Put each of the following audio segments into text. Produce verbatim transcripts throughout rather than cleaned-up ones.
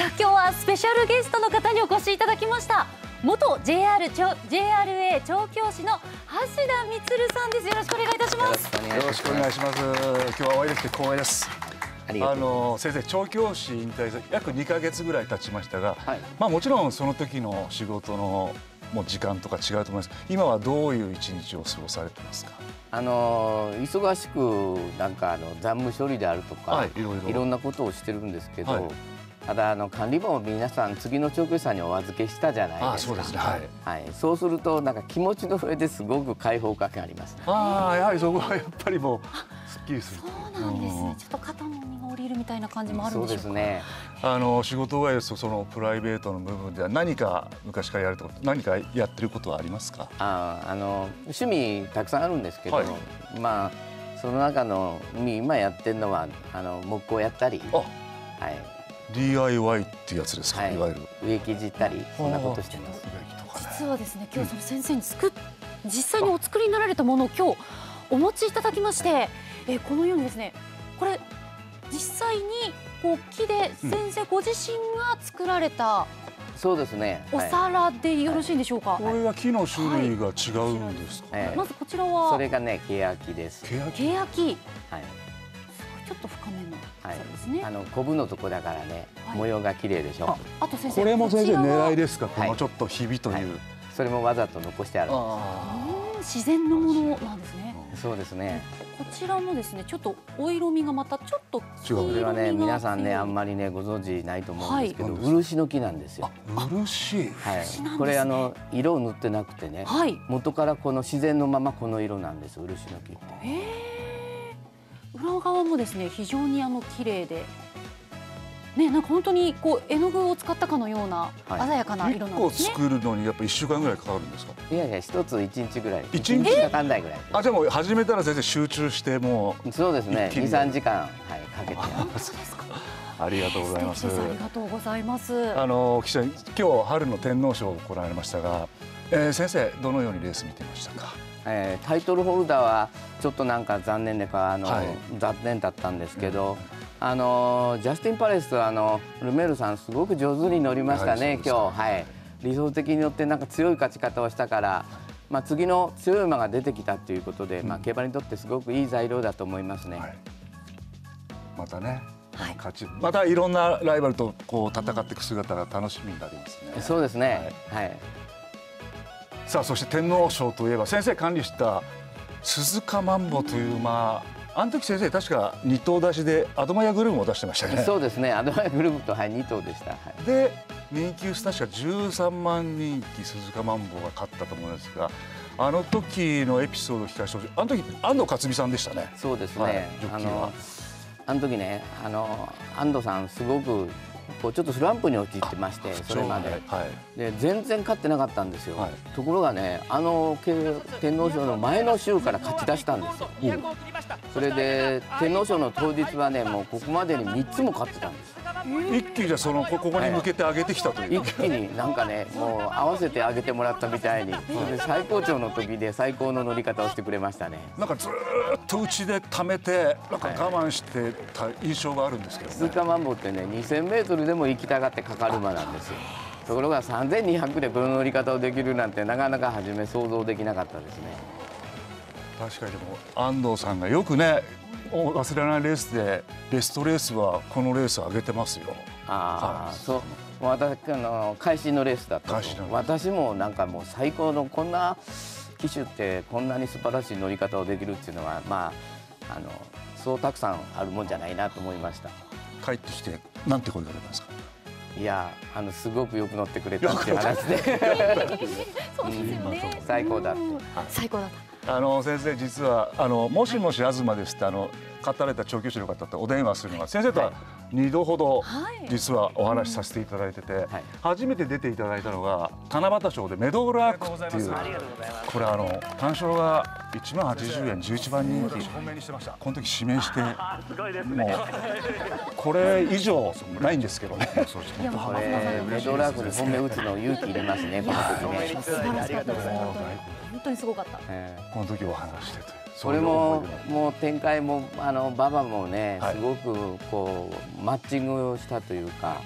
今日はスペシャルゲストの方にお越しいただきました。元 ジェイアール ジェイアールエー 調教師の橋田充さんです。よろしくお願いいたします。 よろしくお願いします。今日はお会いできて光栄です。あの先生、調教師引退して約にかげつぐらい経ちましたが、はい、まあもちろんその時の仕事のもう時間とか違うと思います。今はどういう一日を過ごされてますか？ あの忙しくなんかあの残務処理であるとか、はい、いろいろいろんなことをしてるんですけど、はい、ただあの管理簿を皆さん次の調教師さんにお預けしたじゃないですか。あ、そうですね。はい。はい。そうするとなんか気持ちの上ですごく開放感がありますね。 ああ、やはりそこはやっぱりもうすっきりする。 そうなんですね。ちょっと肩の荷が下りるみたいな感じもあるんでしょうか。そうですね。 あの仕事終わりですとそのプライベートの部分では何か昔からやると何かやってることはありますか？ ああ、あの趣味たくさんあるんですけど、はい、まあその中の今やってるのはあの木工やったり、はい。 ディーアイワイ っていうやつですか、はい、いわゆる植木じったりそんなことしてます。 実はですね、今日その先生に作っ実際にお作りになられたものを今日お持ちいただきまして、えー、このようにですね、これ実際にこう木で先生ご自身が作られた、 うん、そうですね、 お皿でよろしいんでしょうか？ はい、これは木の種類が違うんですか？はい、 まずこちらはそれがね、ケヤキです。 ケヤキ、はい、ちょっと深めのですね。 あのコブのとこだからね、模様が綺麗でしょ。 あと先生、 これも先生狙いですか？このちょっとひびという。 それもわざと残してある。 自然のものなんですね。 そうですね。 こちらもですね、ちょっとお色味がまたちょっと黄色みが。これはね、皆さんねあんまりねご存知ないと思うんですけど、漆の木なんですよ。 漆。 はい。これあの色を塗ってなくてね、元からこの自然のままこの色なんです、漆の木って。へえ。 裏側もですね、非常にあの綺麗で、ね、なんか本当にこう絵の具を使ったかのような鮮やかな色なんですね。 いっこ作るのにやっぱいっしゅうかんぐらいかかるんですか？ いやいや、一つ一日ぐらい。 一日かかんないぐらい。 あ、じゃあもう始めたら全然集中してもう。そうですね。二三時間はいかけて。 そうですか。 ありがとうございます。 ありがとうございます。 あの記者、今日春の天皇賞を行われましたが、えー、先生どのようにレース見てましたか？ えー、タイトルホルダーはちょっとなんか残念でかあの、はい、残念だったんですけど、うん、あのジャスティン・パレスとあのルメールさんすごく上手に乗りましたね、今日。はい、理想的に乗ってなんか強い勝ち方をしたから、まあ、次の強い馬が出てきたということで、うん、まあ、競馬にとってすごくいい材料だと思いますね。はい、 またね、はい、勝ちまたいろんなライバルとこう戦っていく姿が楽しみになりますね。 そうですね。はい、はい。 さあ、そして天皇賞といえば先生管理した鈴鹿マンボという馬、あの時先生確かに頭出しでアドマイヤグルームを出してましたね。 そうですね、アドマイヤグルームと、はい、に頭でした。はい、 で人気薄確かじゅうさんまん人気鈴鹿マンボが勝ったと思うんですが、あの時のエピソードを聞かせてほしい。あの時安藤克美さんでしたね。 そうですね、はい、あのあの時ね、あの安藤さんすごくこうちょっとスランプに陥ってまして、それまで、はい、で全然勝ってなかったんですよ。はい、ところがね、あの天皇賞の前の週から勝ち出したんですよ。うん、それで天皇賞の当日はね、もうここまでにみっつも勝ってたんです。 一気にじゃそのここに向けて上げてきたという、 はい、一気になんかね、もう合わせて上げてもらったみたいに、それで最高潮の時で最高の乗り方をしてくれましたね。 なんかずっとうちで溜めてなんか我慢してた印象があるんですけどね。 鈴鹿マンボってね、にせんメートルでも行きたがってかかる馬なんですよ。ところがさんぜんにひゃくでこの乗り方をできるなんてなかなか初め想像できなかったですね。 確かにでも安藤さんがよくね、忘れられないレースでベストレースはこのレースを上げてますよ。 ああ、はい、そう。私あの会心のレースだったと。私もなんかもう最高の、こんな騎手ってこんなに素晴らしい乗り方をできるっていうのは、まああのそうたくさんあるもんじゃないなと思いました。 帰ってきてなんて声かけますか？ いや、あのすごくよく乗ってくれたっていう話で、 そうですよね。 最高だって。 最高だった。 あの先生、実はあのもしもし東ですってあの勝たれた調教師の方とお電話するのは先生とはにどほど実はお話しさせていただいてて、はい、初めて出ていただいたのが七夕賞でメドールアークっていう、これあの単勝がいちまんはちじゅうえんじゅういちばん人気、この時指名して、もうこれ以上ないんですけどね。 これメドールアークに本命打つの勇気入れますね、この時ね。 素晴らしかったです。本当にすごかった。 この時お話してという。 それももう展開もあの馬場もね、すごくこうマッチングしたというか、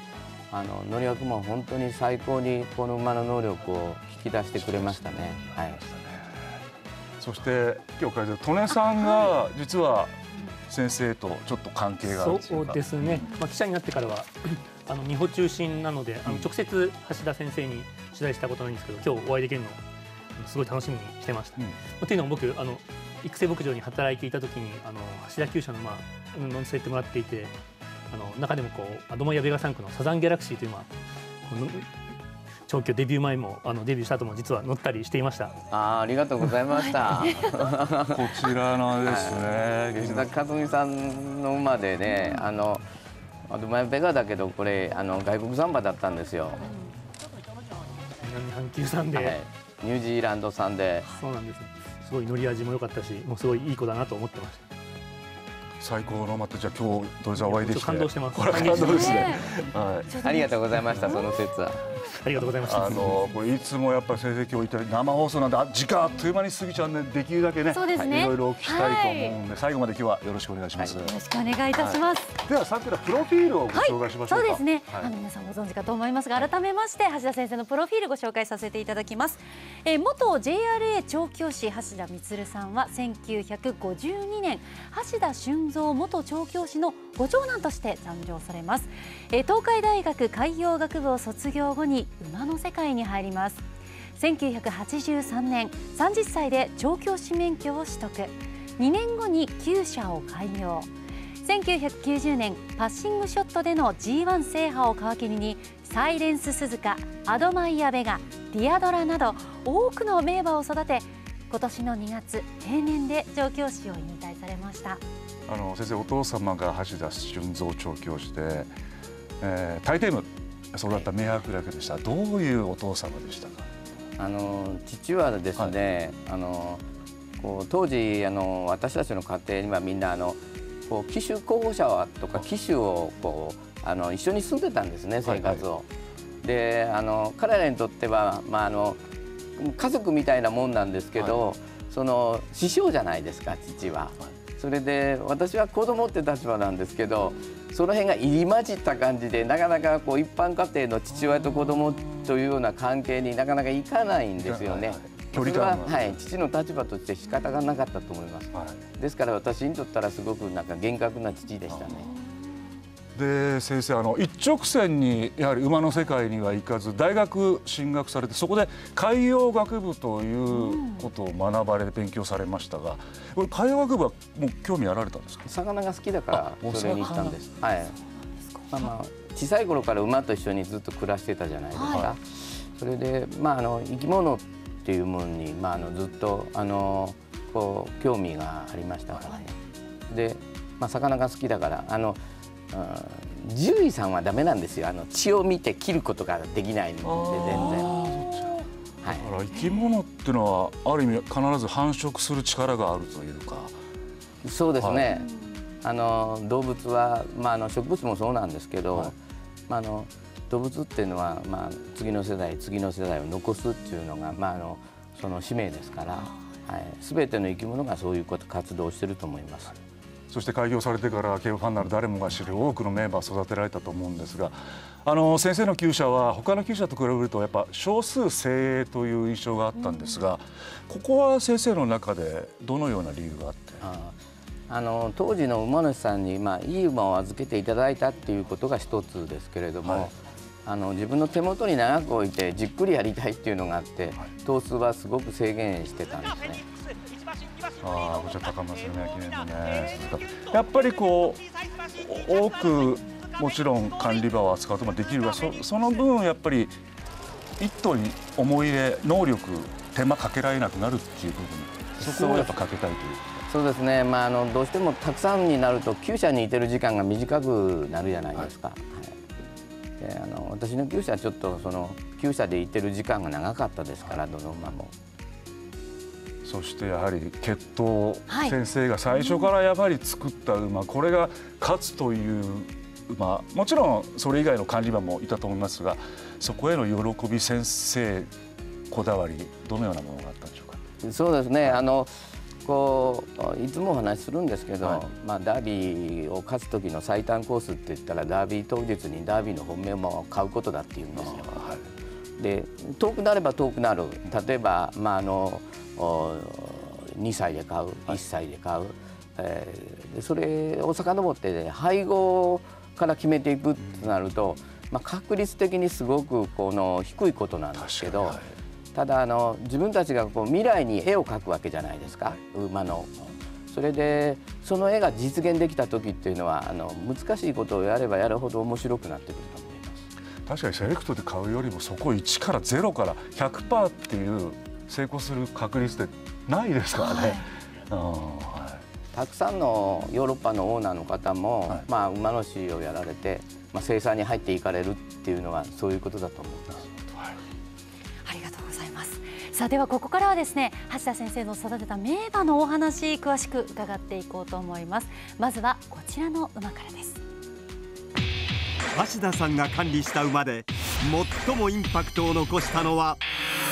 あの乗役も本当に最高にこの馬の能力を引き出してくれましたね。はい。 そして今日解説利根さんが実は先生とちょっと関係があるというか。 そうですね。まあ記者になってからはあの美穂中心なので、あの直接橋田先生に取材したことないんですけど、今日お会いできるのすごい楽しみにしてました。うん、というのも僕あの育成牧場に働いていた時にあの橋田厩舎の馬乗せてもらっていて、あの中でもこうアドマイヤベガさん区のサザンギャラクシーという馬、調教デビュー前もあのデビューした後も実は乗ったりしていました。 ああ、ありがとうございました。 こちらのですね、 吉田克美さんの馬でね、あのアドマイヤベガだけどこれあの外国産馬だったんですよ。 南半球産で、はい、 ニュージーランド産で。 そうなんです。すごい乗り味も良かったし、もうすごいいい子だなと思ってました。 最高のまたじゃあ今日どれじゃお会いできて感動してます。 これ感動ですね。はい。 ありがとうございました。その説は。 ありがとうございました。 あのこれいつもやっぱり成績をいただいて生放送なんで、あ時間あっという間に過ぎちゃうんで、できるだけね、 そうですね、 いろいろお聞きしたいと思うんで、はい、最後まで今日はよろしくお願いします。 はい、よろしくお願いいたします。 はい、ではさくらプロフィールをご紹介しましょうか。 はい、そうですね。 はい、 あの皆さんご存知かと思いますが、改めまして橋田先生のプロフィールご紹介させていただきます。えー、元 ジェイアールエー 調教師橋田充さんはせんきゅうひゃくごじゅうにねん橋田俊三元調教師のご長男として誕生されます。えー、東海大学海洋学部を卒業後に馬の世界に入ります。せんきゅうひゃくはちじゅうさんねんさんじゅっさいで調教師免許を取得。にねんごに厩舎を開業。せんきゅうひゃくきゅうじゅうねんパッシングショットでの ジーワン 制覇を皮切りにサイレンス鈴鹿、アドマイヤベガ、ディアドラなど多くの名馬を育て、今年のにがつ定年で調教師を引退されました。 あの先生、お父様が橋田俊三調教師で、えー、タイテーム育った名伯楽でした。どういうお父様でしたか。 あの父はですね、はい、あのこう当時あの私たちの家庭にはみんなあのこう騎手候補者とか騎手をこうあの一緒に住んでたんですね、生活を。はいはい、であの彼らにとっては、まあ、あの家族みたいなもんなんですけど、はい、その師匠じゃないですか、父は。はい、それで私は子供って立場なんですけど、その辺が入り混じった感じで、なかなかこう一般家庭の父親と子供というような関係になかなかいかないんですよね。それは、はい、父の立場として仕方がなかったと思います。はい、ですから私にとったらすごくなんか厳格な父でしたね。 で先生、あの一直線にやはり馬の世界には行かず大学進学されて、そこで海洋学部ということを学ばれて勉強されましたが、これ海洋学部はもう興味あられたんですか。 魚が好きだからそれに行ったんです。はい。まあまあ小さい頃から馬と一緒にずっと暮らしてたじゃないですか。はい、それでまああの生き物っていうものにまああのずっとあのこう興味がありましたからね。はい、でまあ魚が好きだからあの。獣医さんはダメなんですよ。あの血を見て切ることができないので全然。 はい、だから生き物っていうのはある意味必ず繁殖する力があるというか。 そうですね。はい、あの動物はまああの植物もそうなんですけど、はい、まああの動物っていうのはまあ次の世代次の世代を残すっていうのがまああのその使命ですから、はい、全ての生き物がそういうこと活動をしていると思います。 そして開業されてから競馬ファンなら誰もが知る多くの名馬を育てられたと思うんですが、あの先生の厩舎は他の厩舎と比べるとやっぱ少数精鋭という印象があったんですが、ここは先生の中でどのような理由があって。 ああの当時の馬主さんに、まあ、いい馬を預けていただいたっていうことが一つですけれども、はい、あの自分の手元に長く置いてじっくりやりたいっていうのがあって、はい、頭数はすごく制限してたんですね。 ああ、こちら高松宮記念のね、やっぱりこう多くもちろん管理馬を扱うこともできるが、そ, その分やっぱり一頭に思い入れ能力手間かけられなくなるっていう部分、そこをやっぱかけたいという。 そうですね、まあ、あのどうしてもたくさんになると厩舎にいてる時間が短くなるじゃないですか。はい、であの私の厩舎はちょっとその厩舎でいてる時間が長かったですから、どの馬も。 そしてやはり血統、はい、先生が最初からやはり作った馬、これが勝つという馬、もちろんそれ以外の管理馬もいたと思いますが、そこへの喜び、先生こだわり、どのようなものがあったんでしょうか。 そうですね、はい、あのこういつもお話しするんですけど、 はい、 まあ、ダービーを勝つ時の最短コースって言ったらダービー当日にダービーの本命も買うことだっていうんですよ。はい、で遠くなれば遠くなる、例えば、まあ、あのにさいで買う、いっさいで買う、えー、それを遡って、ね、配合から決めていくとなると、まあ、確率的にすごくこの低いことなんですけど、はい、ただあの自分たちがこう未来に絵を描くわけじゃないですか、馬の。それでその絵が実現できた時っていうのはあの難しいことをやればやるほど面白くなってくると思います。 確かにセレクトで買うよりもそこいちからゼロから ひゃくパーセント っていう成功する確率ってないですからね。はい、 たくさんのヨーロッパのオーナーの方も、はい、まあ、馬主をやられて、まあ、生産に入っていかれるっていうのはそういうことだと思います。 ありがとうございます。さあではここからはですね、橋田先生の育てた名馬のお話詳しく伺っていこうと思います。まずはこちらの馬からです。 橋田さんが管理した馬で最もインパクトを残したのは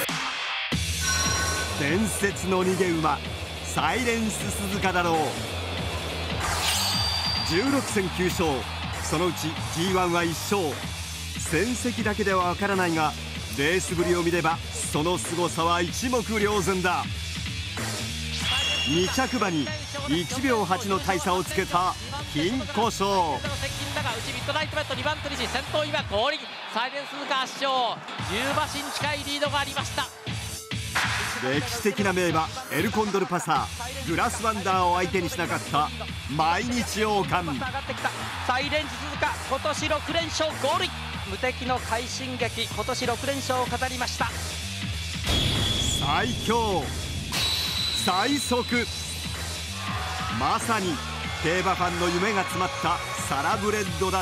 伝説の逃げ馬サイレンス鈴鹿だろう。じゅうろくせんきゅう勝、そのうち ジーワン はいっ勝。戦績だけではわからないがレースぶりを見ればその凄さは一目瞭然だ。に着馬にいちびょうはちの大差をつけた金庫賞。 内ミッドナイトベットにばん手にし先頭今合輪サイレンス鈴鹿圧勝、じゅう馬身近いリードがありました。 歴史的な名馬エルコンドルパサーグラスワンダーを相手にしなかった毎日王冠。 サイレンス鈴鹿今年ろく連勝ゴールイン、無敵の快進撃、今年ろく連勝を飾りました。 最強最速、まさに競馬ファンの夢が詰まったサラブレッドだった。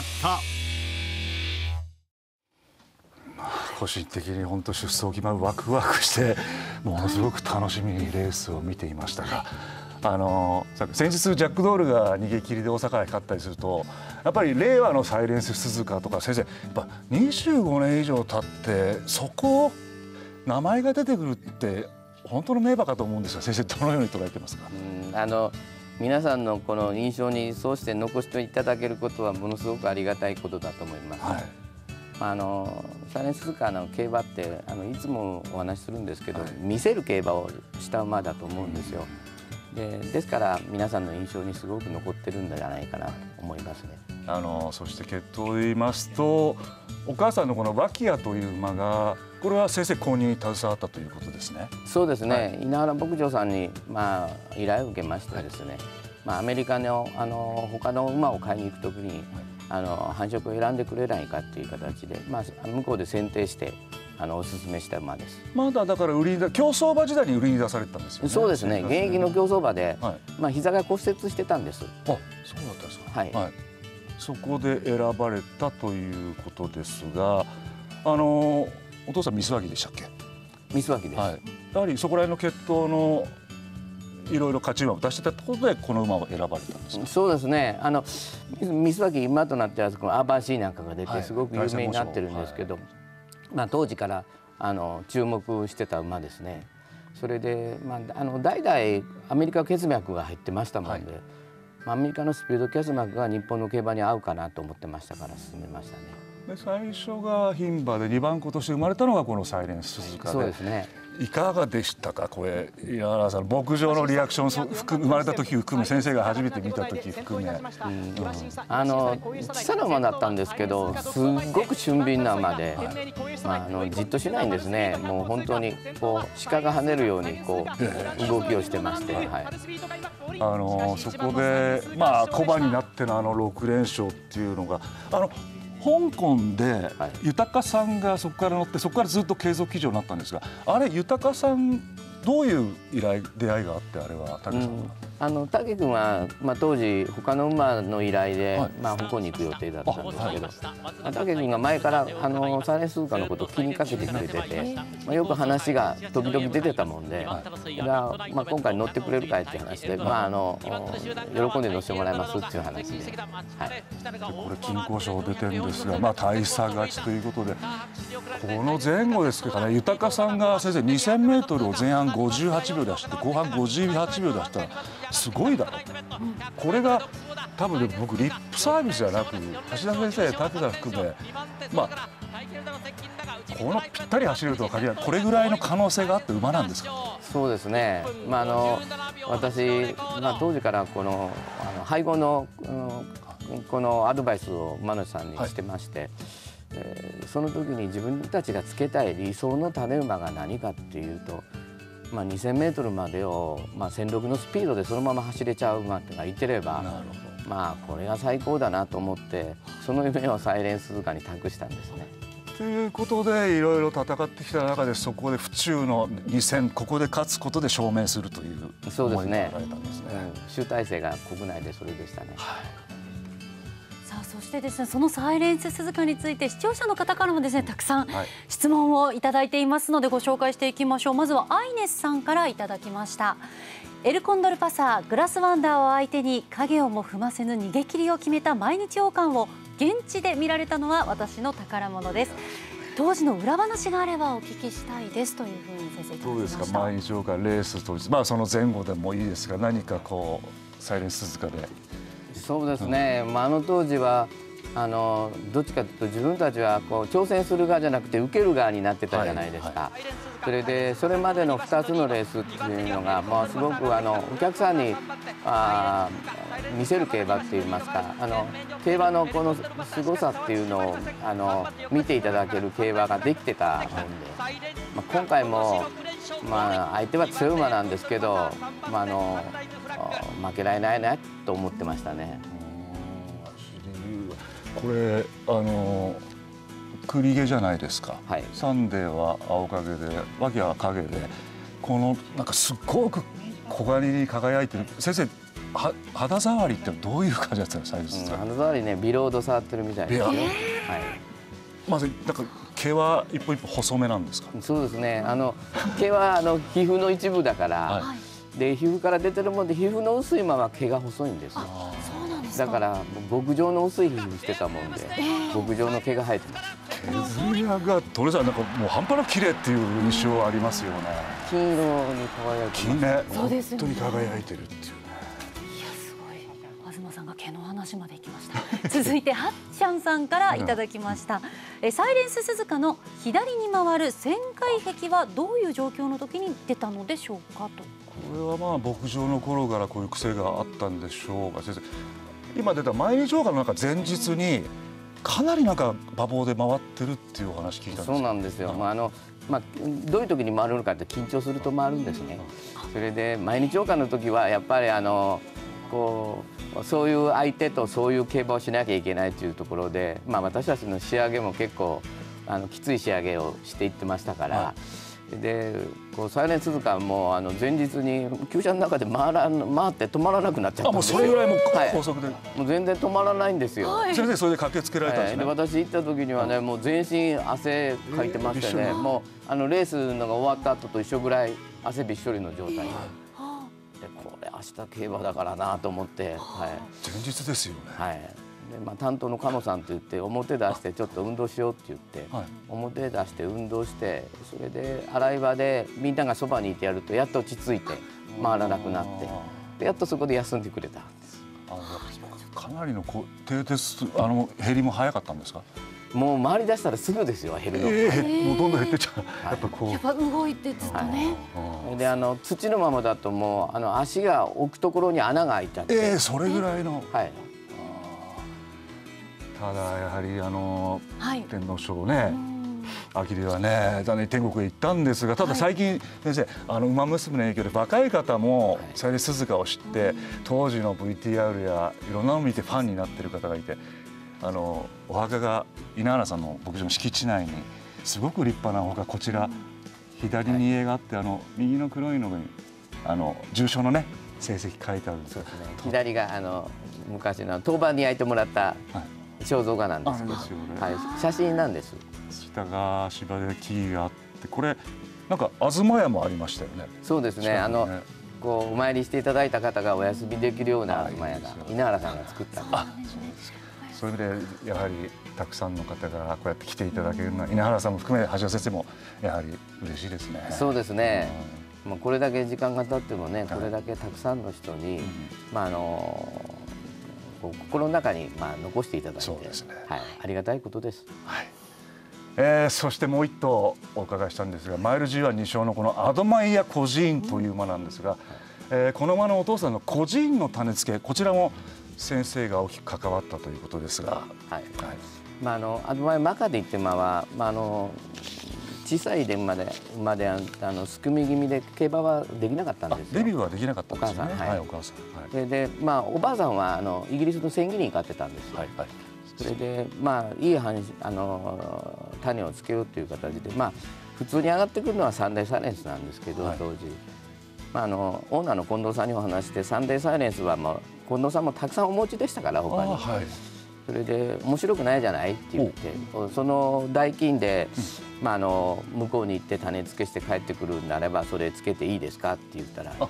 個人的に本当出走決まるワクワクしてものすごく楽しみにレースを見ていましたが、あの先日ジャックドールが逃げ切りで大阪杯勝ったりするとやっぱり令和のサイレンス鈴鹿とか先生やっぱにじゅうごねん以上経ってそこ名前が出てくるって本当の名馬かと思うんですが、先生どのように捉えてますか？ うん、あの皆さんのこの印象にそうして残していただけることはものすごくありがたいことだと思います。はい、あのサイレンス鈴鹿の競馬ってあのいつもお話しするんですけど、はい、見せる競馬をした馬だと思うんですよ。で、ですから皆さんの印象にすごく残ってるんじゃないかなと思いますね。 あのそして血統で言いますとお母さんのこのワキアという馬がこれは先生購入に携わったということですね。 そうですね、はい、稲原牧場さんに、まあ、依頼を受けましてですね、はい、まあ、アメリカのあの他の馬を買いに行くときに、はい、あの繁殖を選んでくれないかっていう形で、まあ、向こうで選定してあのお勧めした馬です。 まだだから売りに競走馬時代に売りに出されてたんですよね。 そうですね、現役の競走馬で、はい、まあ膝が骨折してたんです。 あ、そうだったんですか。 はい、はい、 そこで選ばれたということですが、あのお父さんミスワギでしたっけ？ ミスワギです。はい、 やはりそこら辺の血統のいろいろ勝ち馬を出してたところでこの馬を選ばれたんですか？ そうですね。あのミスワギ馬となってはこのアーバーシーなんかが出てすごく有名になってるんですけど、はい、まあ当時からあの注目してた馬ですね。それでまああの代々アメリカ血脈が入ってましたもんで、はい、アメリカのスピード血脈が日本の競馬に合うかなと思ってましたから進めましたね。 で最初が牝馬でにばん子として生まれたのがこのサイレンス鈴鹿で、 そうですね。 いかがでしたかこれ、稲原さん牧場のリアクション含生まれた時含め先生が初めて見た時含め、うん、 あの小さな馬だったんですけどすっごく俊敏な馬で、はい、まあ、あのじっとしないんですね。もう本当にこう鹿が跳ねるようにこう動きをしてまして、はい、 あのそこでまあ小馬になってのあのろく連勝っていうのがあの香港で豊さんがそこから乗ってそこからずっと継続騎乗になったんですが、あれ豊さんどういう依頼出会いがあってあれは武さんは、うんあの武君は、まあ、当時他の馬の依頼で、はい、まあ、香港に行く予定だったんですけど、まあ、武君が前からあのサイレンス鈴鹿のことを気にかけてくれてて、まあ、よく話が時々出てたもんで、はい、がまあ、今回乗ってくれるかいっていう話で、まあ、あの喜んで乗せてもらいますっていう話で、はい、 これ金交渉出てるんですが、まあ、大差勝ちということで、この前後ですけどね、豊さんが先生 にせんメートル を前半ごじゅうはちびょうで走って後半ごじゅうはちびょうで走ったらすごいだろう、うん、これが多分ね、僕リップサービスじゃなく橋田先生、武田含め、まあ、このぴったり走れるとは限らない、これぐらいの可能性があって馬なんですか。 そうですね、まあ、あの私、まあ、当時からこのあの配合の、うん、このアドバイスを馬主さんにしてまして、はい、えー、その時に自分たちがつけたい理想の種馬が何かっていうと、まあ、にせんメートルまでを、まあ、せんろくのスピードでそのまま走れちゃう馬ってがいてれば、まあ、これが最高だなと思って、その夢をサイレンス鈴鹿に託したんですね。 ということでいろいろ戦ってきた中で、そこで府中のに戦、ここで勝つことで証明するというそうですね、 思いがあられたんですね。 うん、集大成が国内でそれでしたね。 はい、 さあ、そしてですね、そのサイレンス鈴鹿について視聴者の方からもですね、たくさん質問をいただいていますのでご紹介していきましょう。まずはアイネスさんからいただきました。エルコンドルパサーグラスワンダーを相手に影をも踏ませぬ逃げ切りを決めた毎日王冠を現地で見られたのは私の宝物です。当時の裏話があればお聞きしたいですというふうに先生いただきました。 どうですか、毎日王冠レース当日、まあ、その前後でもいいですが、何かこうサイレンス鈴鹿で。 そうですね、うん、まあ、あの当時はあのどっちかというと自分たちはこう挑戦する側じゃなくて受ける側になってたじゃないですか。はいはい、それでそれまでのふたつのレースっていうのが、まあ、すごくあのお客さんにあ見せる競馬っていいますか、あの競馬のこのすごさっていうのをあの見ていただける競馬ができてたもんで、まあ、今回も、まあ、相手は強い馬なんですけど、まあ、あの負けられないなと思ってましたね。 これあの栗毛じゃないですか、はい、サンデーは青影で脇は影で、このなんかすっごく小狩りに輝いてる。先生、は肌触りってどういう感じだったんですか、 うん、肌触りね、ビロード触ってるみたいですよ。はい、 まずなんか毛は一歩一歩細めなんですか。 そうですね、あの毛はあの皮膚の一部だから、はい、で皮膚から出てるもんで、皮膚の薄いまま毛が細いんですよ。だから牧場の薄い皮膚してたもんで、えー、牧場の毛が生えてます。 毛づやがトレさん、なんかもう半端なく綺麗っていう印象ありますよね。 金色に輝いてます。 金ね、本当に輝いてるっていうね。いや、 すごい。東さんが毛の話まで行きました。続いてハッチャンさんからいただきました。えサイレンス鈴鹿の左に回る旋回壁はどういう状況の時に出たのでしょうかと。 これはまあ牧場の頃からこういう癖があったんでしょうが、先生、今出た毎日王冠のなんか前日にかなりなんか馬房で回ってるっていうお話聞いたんです。 そうなんですよ。まああのまあどういう時に回るのかって緊張すると回るんですね。それで毎日王冠の時はやっぱりあのこうそういう相手とそういう競馬をしなきゃいけないというところで、まあ私たちの仕上げも結構あのきつい仕上げをしていってましたから。はい、でこうサイレンス鈴鹿もあの前日に厩舎の中で回ら回って止まらなくなっちゃったんですよ。 あ、もうそれぐらいもう高速で、はい、 もう全然止まらないんですよ。 はい、先生それで駆けつけられたんですね。 はい、で私行った時にはね、もう全身汗かいてましてね、もうあのレースのが終わった後と一緒ぐらい汗びっしょりの状態で、でこれ明日競馬だからなと思って、はい、 前日ですよね。 はい、でまあ、担当の鴨さんと言って表出してちょっと運動しようって言って、はい、表出して運動して、それで洗い場でみんながそばにいてやるとやっと落ち着いて回らなくなって、でやっとそこで休んでくれたんです。 あ、かなりのこう蹄鉄あの減りも早かったんですか。 もう回り出したらすぐですよ、減るの。 えー、もうどんどん減ってっちゃう。やっぱこう。 やっぱ動いてずっとね。 はい、であの土のままだともうあの足が置くところに穴が開いちゃって。 えー、それぐらいの。 はい。 ただやはりあの、はい、天皇賞ね、 あきれはね、だね天国へ行ったんですが、ただ最近、はい、先生、あの馬娘の影響で若い方もサイレンス鈴鹿を知って、当時の ブイティーアール やいろんなのを見てファンになっている方がいて、あのお墓が稲原さんの牧場の敷地内にすごく立派なお墓、こちら左に家があって、あの右の黒いのがあの重賞のね成績書いてあるんですよ。 左があの昔の当番に焼いてもらった肖像画なんですけど、はい、写真なんです。 下が芝で木があって、これなんか東屋もありましたよね。 そうですね。あのこうお参りしていただいた方がお休みできるような東屋が稲原さんが作ったんです。 あ、そうですか。そういう意味でやはりたくさんの方がこうやって来ていただけるのは稲原さんも含め橋田先生もやはり嬉しいですね。 そうですね。もうこれだけ時間が経ってもね、これだけたくさんの人に、まああの心の中にまあ残していただいて、そうですね。はい、ありがたいことです。 はい。えー、そしてもう一頭お伺いしたんですが、マイル ジーワン に勝のこのアドマイヤ孤児院という馬なんですが、えー、この馬のお父さんの孤児院の種付け、こちらも先生が大きく関わったということですが、はい。はい、 まああのアドマイヤマカディって馬は、まああの小さいで馬で馬であのすくみ気味で競馬はできなかったんですよ。 デビューはできなかったんですね。 お母さん、はい、 お母さん。 はい、で、で、まあおばあさんはあのイギリスの千切りに飼ってたんですよ。はいはい。それでまあいい話あの種をつけようという形で、まあ普通に上がってくるのはサンデーサイレンスなんですけど、はい、当時、まああのオーナーの近藤さんにお話して、サンデーサイレンスはもう近藤さんもたくさんお持ちでしたから他に。はい、それで面白くないじゃないって言って、その代金で、うん、まああの向こうに行って種付けして帰ってくるんであればそれつけていいですかって言ったら、はい。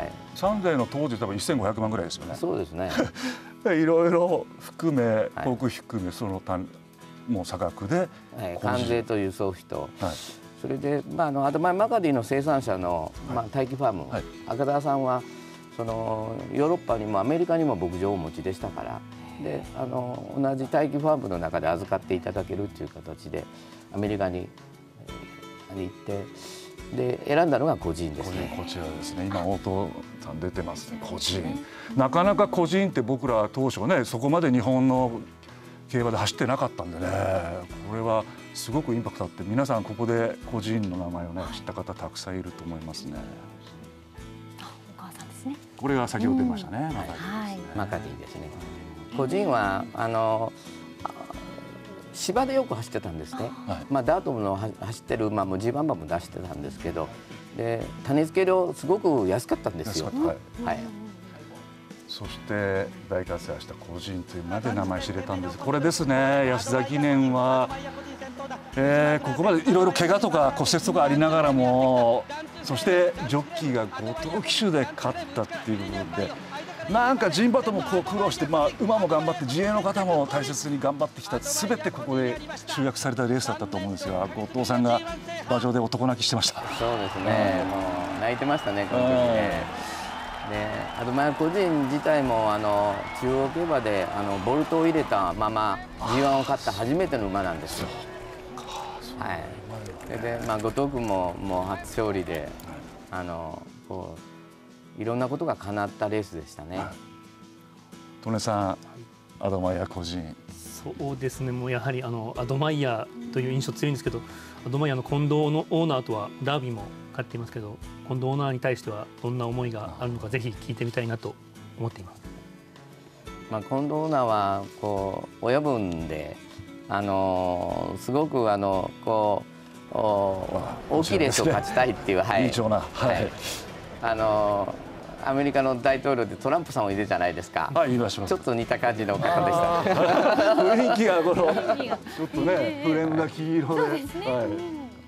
サンデーの当時多分せんごひゃくまんぐらいですよね。 そうですね。 いろいろ含め、航空費含め、そのもう差額で、 はい、関税と輸送費と、はい、それで、まあ、あのアドマイマカディの生産者の、まあ、大気ファーム、はい、赤澤さんはそのヨーロッパにもアメリカにも牧場をお持ちでしたから、であの同じ大気ファームの中で預かっていただけるという形でアメリカに、えー、行ってで選んだのが孤児院ですね。 こちらですね。今大戸さん出てますね。孤児院。なかなか孤児院って僕ら当初ね、そこまで日本の競馬で走ってなかったんでね、これはすごくインパクトあって、皆さんここで孤児院の名前をね知った方たくさんいると思いますね。 お母さんですね。 これが先ほど出ましたね。 マカディですね。孤児院はあの芝でよく走ってたんですね。はい、まあダートの走ってる馬も ジーワン 馬も出してたんですけど、で種付け料すごく安かったんですよ。はい。はい、 そして大活躍した孤児院というまで名前知れたんです。これですね。安田記念は、えー、ここまでいろいろ怪我とか骨折とかありながらも、そしてジョッキーが後藤騎手で勝ったっていう部分で。なんか陣馬ともこう苦労して、まあ、馬も頑張って自営の方も大切に頑張ってきた、すべてここで集約されたレースだったと思うんですが、後藤さんが馬上で男泣きしてました。 そうですね、もう泣いてましたね、この時ね。でアドマイヤ孤児院自体もあの中央競馬であのボルトを入れたまま ジーワン を勝った初めての馬なんですよ。はい、それで、まあ、後藤君ももう初勝利で、あのこういろんなことが叶ったレースでしたね。 利根さん、アドマイヤ孤児院。 そうですね。もうやはりあのアドマイヤという印象強いんですけど、アドマイヤの近藤のオーナーとはダービーも勝っていますけど、近藤オーナーに対してはどんな思いがあるのか、ぜひ聞いてみたいなと思っています。 まあ近藤オーナーはこう親分で、あのー、すごくあのこう大きいレースを勝ちたいっていう、はい。 いい長男。はい。 あのーアメリカの大統領でトランプさんもいるじゃないですか。 はい、言いましょう。 ちょっと似た感じの方でした。 雰囲気がこのちょっとね、フレームが黄色で。 そうですね。はい。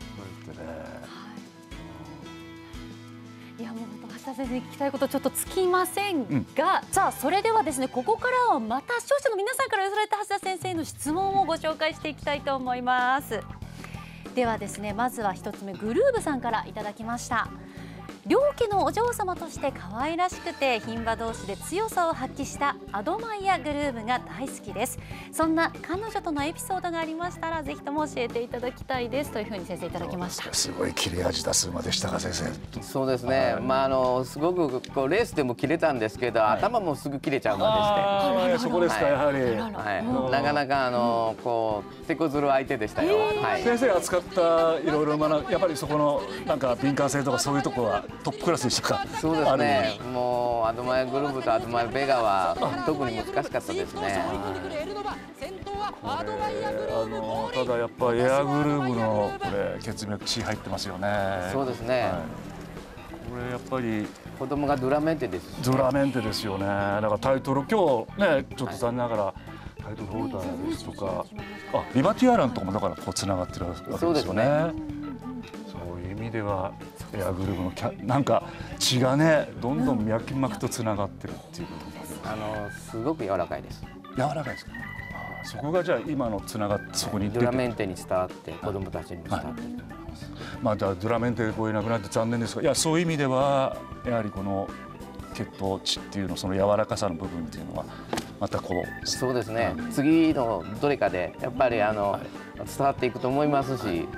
いやもう本当橋田先生に聞きたいことちょっとつきませんが、うん、さあそれではですね、ここからはまた視聴者の皆さんから寄せられた橋田先生の質問をご紹介していきたいと思います。ではですね、まずは一つ目、グルーブさんからいただきました。両家のお嬢様として可愛らしくて牝馬同士で強さを発揮したアドマイヤグルーブが大好きです。そんな彼女とのエピソードがありましたらぜひとも教えていただきたいですというふうに先生いただきました。 すごい切れ味出す馬でしたが先生。 そうですね、まああのすごくこうレースでも切れたんですけど、はい、頭もすぐ切れちゃう馬でして、そこですか、はい、やはり、 はい、なかなかあのこう手こずる相手でしたよ。はい、 先生が扱ったいろいろ馬のやっぱりそこのなんか敏感性とかそういうところはトップクラスでしたか。 そうですね。もうアドマイヤグルーブとアドマイヤベガは特に難しかったですね。 あのただやっぱエアグルーブのこれ血脈血入ってますよね。 そうですね。はい、 これやっぱり子供がドラメンテです、 ね、ドラメンテですよね。だからタイトル今日ねちょっと残念ながら、はい、タイトルホルダーですとか、あリバティアランとかもだからこうつながってるわけですよね。そうですね。そういう意味ではエアグルーヴのキャなんか血がねどんどん脈々とつながってるっていうことが、 あのすごく柔らかいです。 柔らかいですか。あそこがじゃあ今のつながってそこにドラメンテに伝わって子供たちにも伝わってると思います。 まあじゃあドラメンテこういなくなって残念ですが、いやそういう意味ではやはりこの血糖値っていうのその柔らかさの部分っていうのはまたこうそうですね、うん、次のどれかでやっぱりあの、はい、伝わっていくと思いますし、はい、はい、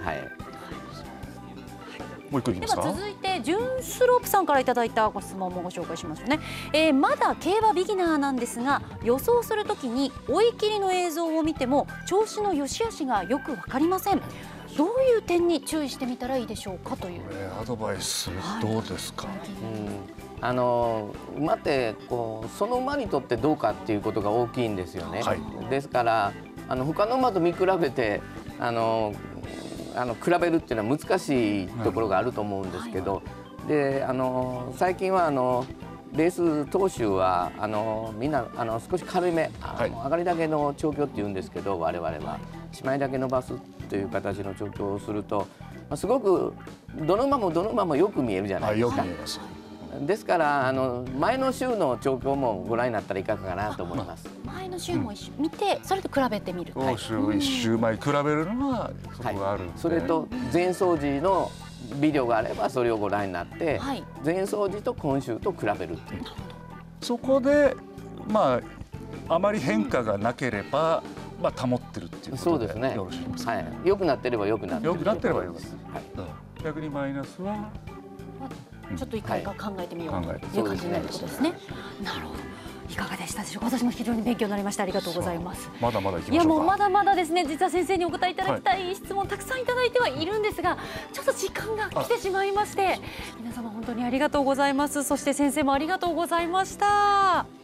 もう一個いきますか。 では続いてジュンスロープさんからいただいたご質問もご紹介しましょうね。えー、まだ競馬ビギナーなんですが予想するときに追い切りの映像を見ても調子の良し悪しがよくわかりません。どういう点に注意してみたらいいでしょうかという。 これアドバイスどうですか。はい、 うん、あの馬ってこうその馬にとってどうかっていうことが大きいんですよね。はい、ですからあの他の馬と見比べてあのあの比べるっていうのは難しいところがあると思うんですけど、であの最近はあのレース投手はあのみんなあの少し軽め、はい、上がりだけの調教って言うんですけど我々はしまいだけ伸ばすという形の調教をすると、まあ、すごくどの馬もどの馬もよく見えるじゃないですか。よく見えます。ですからあの前の週の調教もご覧になったらいかがかなと思います。 前の週も見て、うん、それと比べてみる。 はい、週一週前比べるのはそこがあるんで、 はい、それと前走時のビデオがあればそれをご覧になって、はい、前走時と今週と比べるっていう。 そこでまああまり変化がなければ、まあ保ってるっていうことでよろしいですか。 はい、良くなってれば良くなってる。 良くなってれば良くなってる。はい、逆にマイナスは。 ちょっと一回考えてみようという感じになるってことですね。なるほど。いかがでしたでしょうか。私も非常に勉強になりました。ありがとうございます。 まだまだ行きましょうか。 いやもうまだまだですね。実は先生にお答えいただきたい質問たくさんいただいてはいるんですが、ちょっと時間が来てしまいまして、皆様本当にありがとうございます。そして先生もありがとうございました。